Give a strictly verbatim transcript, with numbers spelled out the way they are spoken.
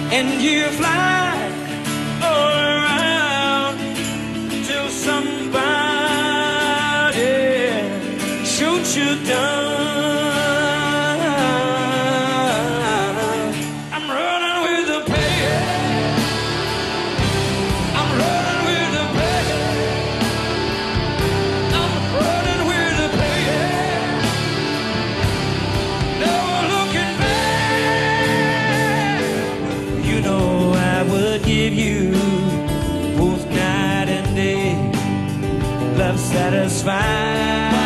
and you fly all around till somebody shoots you down. I'm running with the pain. I'm running with the pain. I'm running with the pain. Never looking back. You know I would give you both night and day, love satisfied.